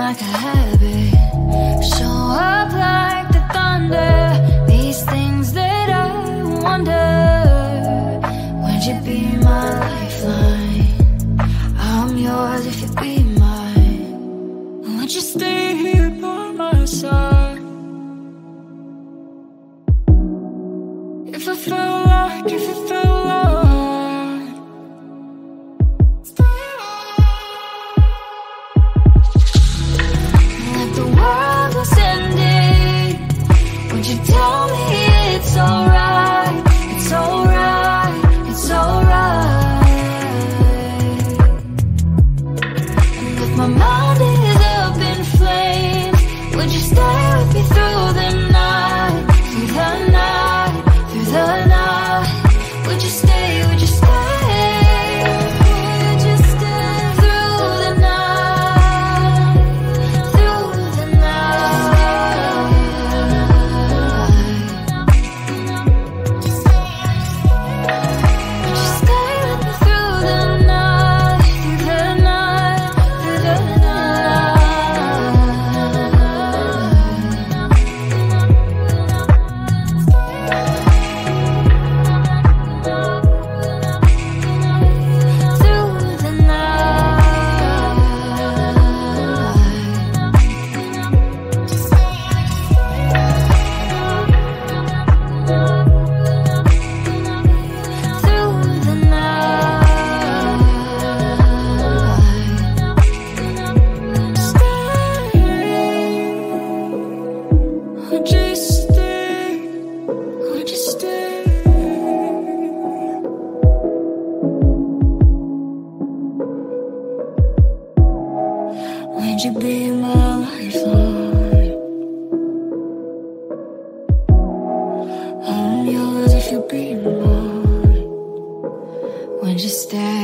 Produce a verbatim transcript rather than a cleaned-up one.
like a habit. Show up like the thunder. These things that I wonder. Would you be my lifeline? I'm yours if you be mine. Would you stay here by my side? If I felt like, if I felt like like the world was ending, would you tell me it's alright? It's alright, it's alright. And if my mind is up in flames, would you stay with me through the night? Through the night, through the night. Would you stay, would you stay? Would you stay through the night? Through the night. Would you stay with me through the night? Through the night, through the would you stay? Would you stay? Would you be my lifeline? I'm yours if you be mine. Would you stay?